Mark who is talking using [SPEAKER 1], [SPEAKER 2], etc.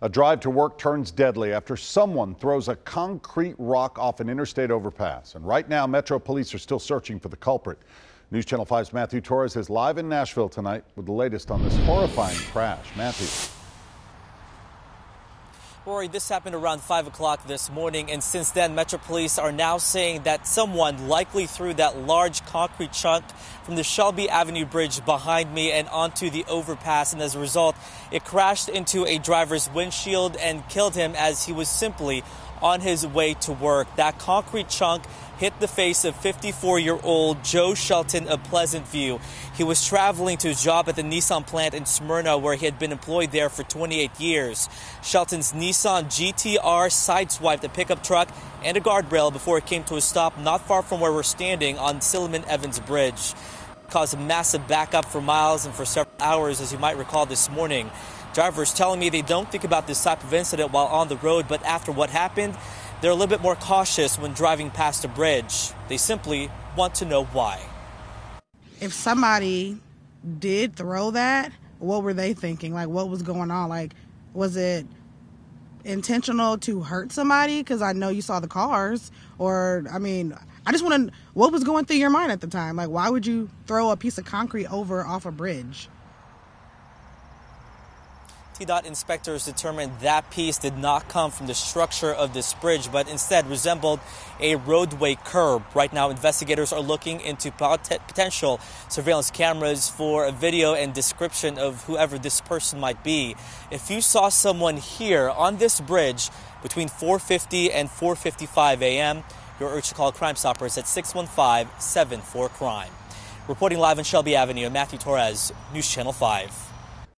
[SPEAKER 1] A drive to work turns deadly after someone throws a concrete rock off an interstate overpass. And right now, Metro Police are still searching for the culprit. News Channel 5's Matthew Torres is live in Nashville tonight with the latest on this horrifying crash. Matthew.
[SPEAKER 2] Rory, this happened around 5 o'clock this morning, and since then, Metro Police are now saying that someone likely threw that large concrete chunk from the Shelby Avenue Bridge behind me and onto the overpass, and as a result, it crashed into a driver's windshield and killed him as he was simply on his way to work. That concrete chunk hit the face of 54-year-old Joe Shelton of Pleasant View. He was traveling to his job at the Nissan plant in Smyrna, where he had been employed there for 28 years. Shelton's Nissan GTR sideswiped a pickup truck and a guardrail before it came to a stop not far from where we're standing on Silliman Evans Bridge. It caused a massive backup for miles and for several hours, as you might recall this morning. Drivers telling me they don't think about this type of incident while on the road, but after what happened, they're a little bit more cautious when driving past a bridge. They simply want to know why.
[SPEAKER 3] If somebody did throw that, what were they thinking? Like, what was going on? Like, was it intentional to hurt somebody? Because I know you saw the cars. Or, I mean, I just want to, what was going through your mind at the time? Like, why would you throw a piece of concrete off a bridge?
[SPEAKER 2] TDOT inspectors determined that piece did not come from the structure of this bridge, but instead resembled a roadway curb. Right now, investigators are looking into potential surveillance cameras for a video and description of whoever this person might be. If you saw someone here on this bridge between 4:50 and 4:55 a.m., you're urged to call Crime Stoppers at 615-74-CRIME. Reporting live on Shelby Avenue, Matthew Torres, News Channel 5.